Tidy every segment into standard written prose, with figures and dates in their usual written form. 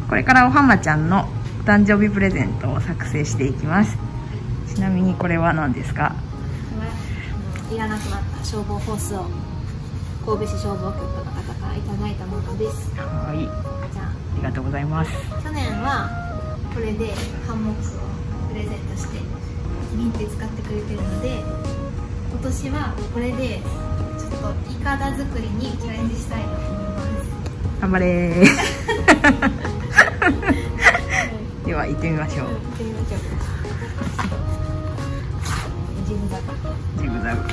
これからおはまちゃんのお誕生日プレゼントを作成していきます。ちなみにこれは何ですか？ いらなくなった消防ホースを神戸市消防局の方からいただいたものです。 はい、 じゃあありがとうございます。 去年はこれでハンモックをプレゼントしてミンテ使ってくれてるので、今年はこれでちょっとイカダ作りにチャレンジしたいと思います。 頑張れーでは行ってみましょう。 行ってみましょう。ジグザグジグザグ。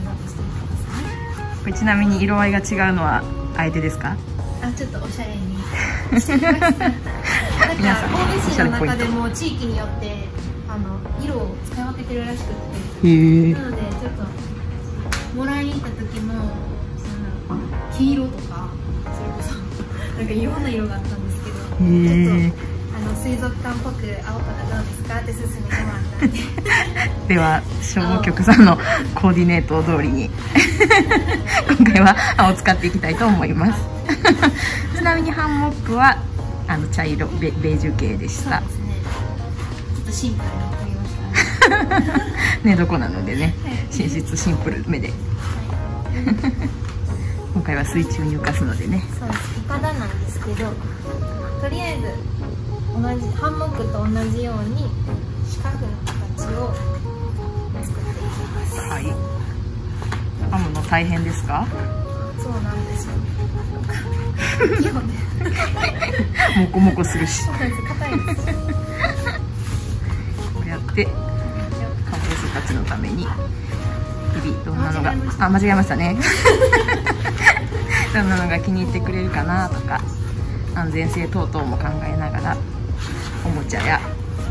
これちなみに色合いが違うのはあえてですか？ あ、ちょっとおしゃれにしてみました。なんか神戸市の中でも地域によって色を使い分けてるらしくて、なのでちょっともらいに行った時も黄色とかそれこそなんかいろんな色があったんですけど、ちょっと水族館っぽく青とかどうですかって勧めてもらったんででは消防局さんのコーディネート通りに今回は青を使っていきたいと思いますちなみにハンモックは茶色ベージュ系でした。 そうですね、ちょっとシンプルになりました寝床なのでね、寝室シンプルめで今回は水中に浮かすのでね。 そうです、イカダなんですけど、とりあえず同じハンモックと同じように四角の形を作っていきます。 はい。編むの大変ですか？ そうなんですよ。基本でモコモコするし。 そうなんです、硬いです。 こうやって看護師たちのために日々どんなのが間違えましたね。どんなのが気に入ってくれるかなとか、安全性等々も考えながらおもちゃや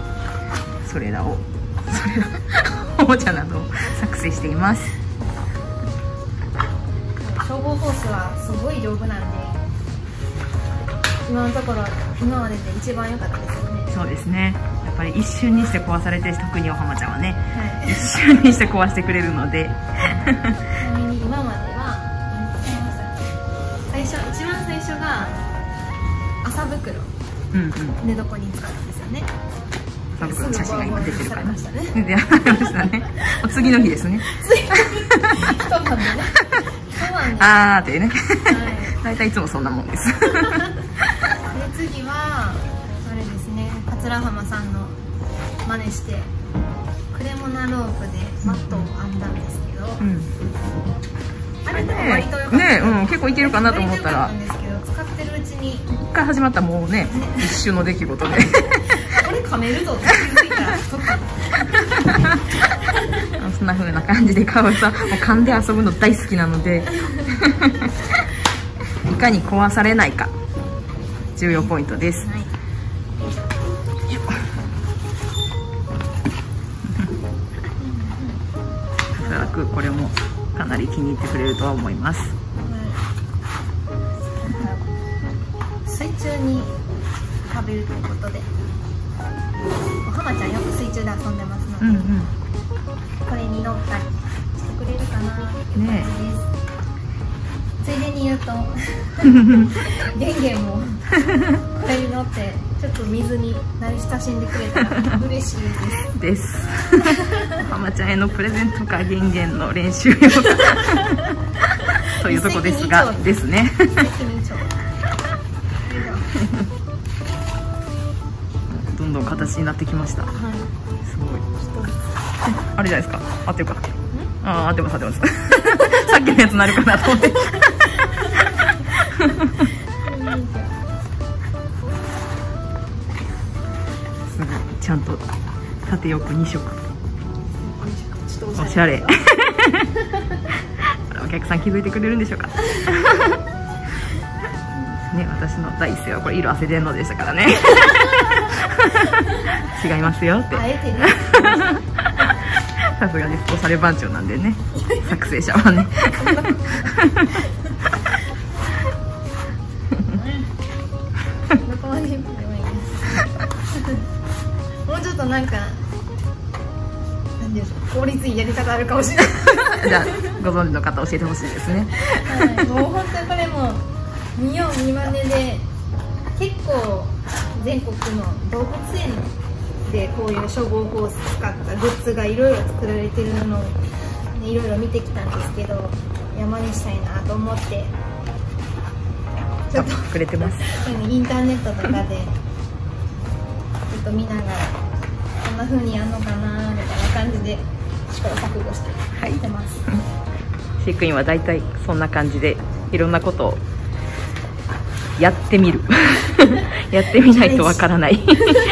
おもちゃなどを作成しています。 消防ホースはすごい丈夫なんで、今のところ今までで一番良かったですよね。 そうですね、やっぱり一瞬にして壊されて、特におはまちゃんはね、 はい、 一瞬にして壊してくれるのでちなみに今までは一番最初が麻袋、寝床に使ったんですよね。 の写真が今出てるかな。 出ましたね。次の日ですね。 一晩でね。 あーってね。大体いつもそんなもんです。 で次はあれですね、桂浜さんの真似してクレモナロープでマットを編んだんですけど、あれでも割と良かったね。 結構いけるかなと思ったら、 使ってるうちに一回始まったもうね、一瞬の出来事で。 これ噛めるぞって気づいたらそんな風な感じでかおさんもう噛んで遊ぶの大好きなのでいかに壊されないか重要ポイントです。おそらくこれもかなり気に入ってくれるとは思います。 水中に食べるということで、おはまちゃんよく水中で遊んでますので、これに乗ったりしてくれるかなっていう感じです。ついでに言うとゲンゲンもこれに乗ってちょっと水に慣れ親しんでくれたら嬉しいです。 おはまちゃんへのプレゼントかゲンゲンの練習用かというとこですがですね。どんどん形になってきました。すごい。あれじゃないですか。合ってるかな。合ってます。さっきのやつなるかなと思って。すごい。ちゃんと縦横2色。おしゃれ。お客さん気づいてくれるんでしょうか。ね、私の第一声はこれ色あせでんのでしたからね。違いますよって。さすがにおしゃれ番長なんでね、作成者はね。 もうちょっとなんか効率いいやり方あるかもしれない。 じゃあご存知の方教えてほしいですね。 もう本当にこれも見よう見まねで結構全国の動物園でこういう消防ホース使ったグッズがいろいろ作られてるのを、ね、いろいろ見てきたんですけど、山にしたいなと思ってちょっとくれてます。 インターネットとかでちょっと見ながらこんな風にやるのかなみたいな感じで試行錯誤してやってます。 飼育員はだいたいそんな感じでいろんなことをやってみるやってみないとわからない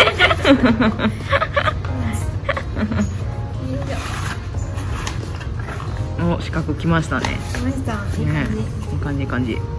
お、四角きましたね。 来ました。いい感じ。 いい感じ、いい感じ。ち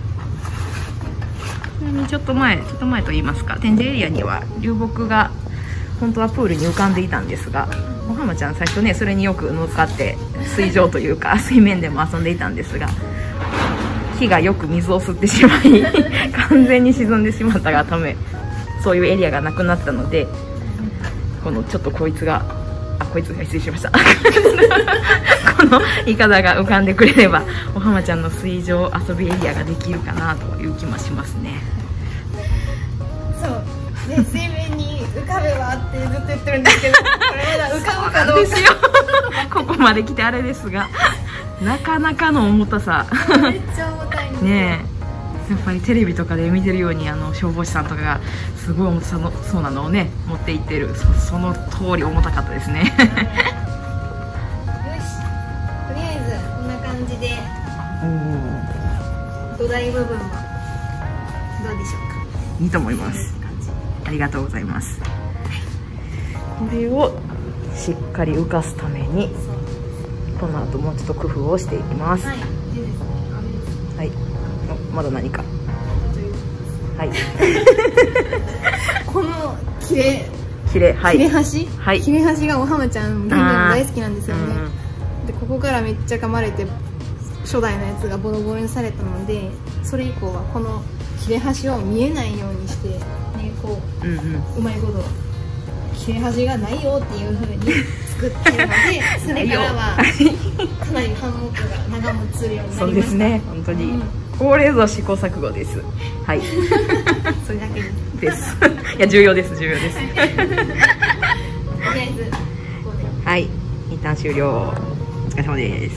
なみにちょっと前と言いますか、展示エリアには流木が本当はプールに浮かんでいたんですが、おはまちゃん最初ね、それによく乗っかって水上というか水面でも遊んでいたんですが、火がよく水を吸ってしまい完全に沈んでしまったがため、そういうエリアがなくなったので、このちょっとこいつが失礼しましたこのイカダが浮かんでくれればおはまちゃんの水上遊びエリアができるかなという気もしますね。 そうね、水面に浮かべばってずっと言ってるんですけど、これまだ浮かぶかどうかですよここまで来てあれですが、なかなかの重たさめっちゃ重たいんですよねえ、やっぱりテレビとかで見てるように消防士さんとかがすごい重さのそうなのをね持っていってる、その通り重たかったですねよし、とりあえずこんな感じで土台部分はどうでしょうか。 いいと思います。ありがとうございます。これをしっかり浮かすためにこの後もうちょっと工夫をしていきます。はい、はい、まだ何か。はい。 この切れ端、 はい、 切れ端がおはまちゃん大好きなんですよね。でここからめっちゃ噛まれて初代のやつがボロボロにされたので、それ以降はこの切れ端を見えないようにしてね、こう、うまいこと切れ端がないよっていう風に作ってるのでそれからはかなりハンモックが長持ちするようになりました。 そうですね、本当に、これぞ試行錯誤です。はい。 それだけです。いや、重要です、重要です。 とりあえずここで。 はい、一旦終了。お疲れ様です。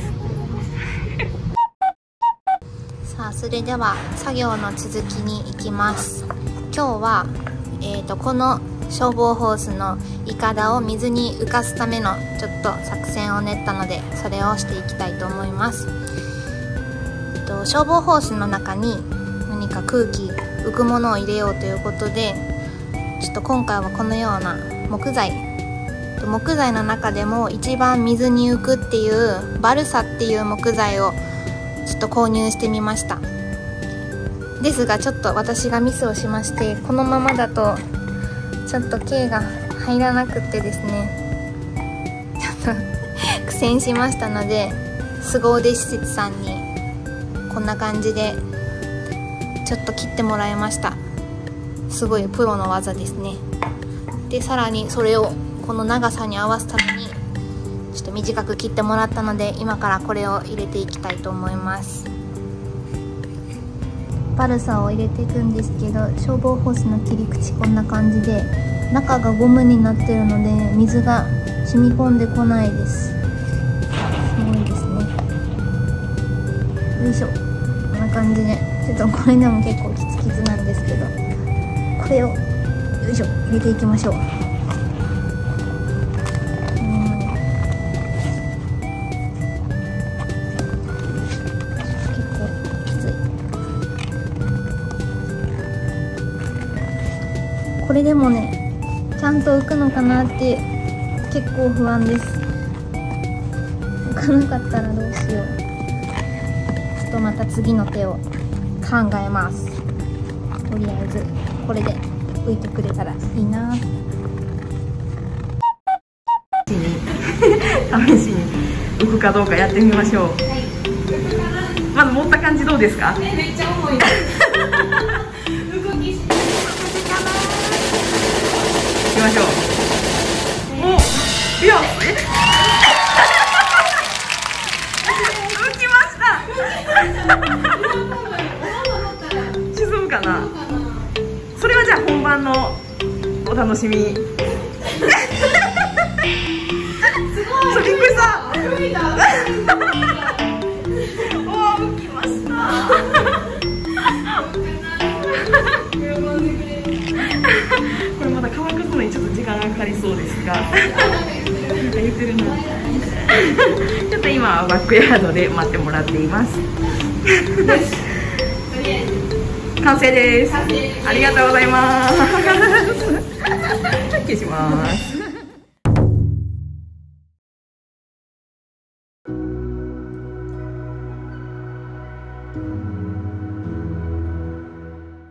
さあ、それでは作業の続きに行きます。今日はこの消防ホースのイカダを水に浮かすためのちょっと作戦を練ったので、それをしていきたいと思います。消防ホースの中に何か空気浮くものを入れようということで、ちょっと今回はこのような木材の中でも一番水に浮くっていうバルサっていう木材をちょっと購入してみました。ですがちょっと私がミスをしまして、このままだとちょっと径が入らなくってですね、ちょっと苦戦しましたので、凄腕施設さんにこんな感じでちょっと切ってもらいました。すごいプロの技ですね。でさらにそれをこの長さに合わすためにちょっと短く切ってもらったので、今からこれを入れていきたいと思います。バルサを入れていくんですけど、消防ホースの切り口こんな感じで、中がゴムになってるので水が染み込んでこないです。すごいですね。よいしょ、こんな感じで、ちょっとこれでも結構キツキツなんですけど、これをよいしょ入れていきましょう。結構きつい。これでもね、ちゃんと浮くのかなって結構不安です。浮かなかったらどうしよう。ちょっとまた次の手を考えます。とりあえずこれで浮いてくれたらいいな。 試しに浮くかどうかやってみましょう。まず持った感じどうですか？ めっちゃ重いです動きし行きましょう。お、いや、浮きました。沈むかな。それはじゃあ本番のお楽しみ。すごい。びっくりした。おお、浮きました。これまだ乾かすのにちょっと時間がかかりそうですが。なんか言ってるな。ちょっと今はバックヤードで待ってもらっています。完成です。ありがとうございます。消します。